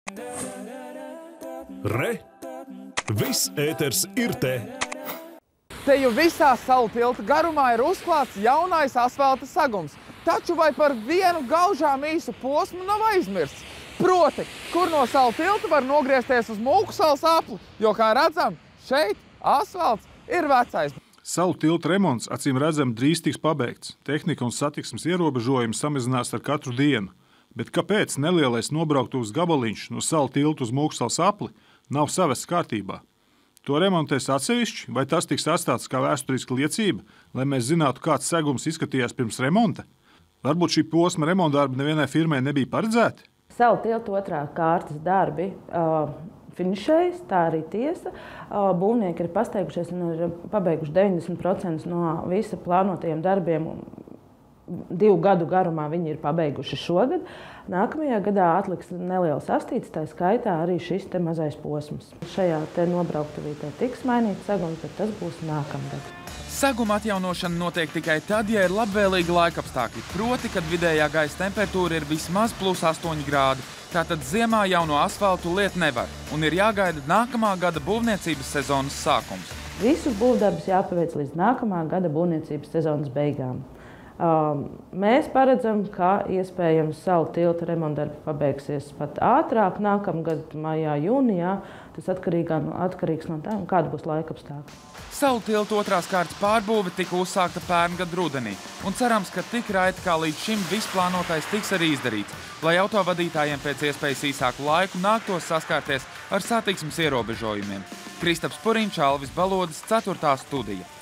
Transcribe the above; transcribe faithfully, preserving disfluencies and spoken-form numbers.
Re! Viss ēters ir te! Te jau visā salu tilta garumā ir uzklāts jaunais asfalta sagums. Taču vai par vienu gaužām īsu posmu nav aizmirsts? Proti, kur no salu tilta var nogriezties uz Mūkusalas apli, jo, kā redzam, šeit asfalts ir vecais. Salu tilta remonts acīm redzam drīz tiks pabeigts. Tehnika un satiksmes ierobežojumi samazinās ar katru dienu. Bet kāpēc nelielais nobrauktuves gabaliņš no salu tilta uz Mūkusalas apli nav savests kārtībā? To remontēs atsevišķi, vai tas tiks atstāts kā vēsturiska liecība, lai mēs zinātu, kāds segums izskatījās pirms remonta? Varbūt šī posma remontdarbi nevienai firmai nebija paredzēti? Salu tilta otrā kārtas darbi uh, finišējas, tā arī tiesa. Uh, būvnieki ir pasteigušies un ir pabeiguši deviņdesmit procenti no visa plānotajiem darbiem. Divu gadu garumā viņi ir pabeiguši šogad. Nākamajā gadā atliks neliels astīts, tā skaitā arī šis te mazais posms. Šajā te nobrauktuvītē tiks mainīts segums, bet tas būs nākamgad. Seguma atjaunošana notiek tikai tad, ja ir labvēlīgi laikapstākļi, proti, kad vidējā gaisa temperatūra ir vismaz plus astoņi grādi. Tātad ziemā jauno asfaltu liet nevar un ir jāgaida nākamā gada būvniecības sezonas sākums. Visus būvdarbus jāpaveic līdz nākamā gada būvniecības sezonas beigām. Um, mēs paredzam, ka iespējams salu tilta remontdarbi pabeigsies pat ātrāk, nākamgad maijā, jūnijā. Tas atkarīgā, atkarīgs no tā, kāda būs laikapstākļi. Salu tilta otrās kārtas pārbūve tika uzsākta pērngad rudenī, un cerams, ka tik raiti kā līdz šim viss plānotais tiks arī izdarīts, lai autovadītājiem pēc iespējas īsāku laiku nāktos saskārties ar satiksmes ierobežojumiem. Kristaps Puriņš, Alvis Balodis, ceturtā studija.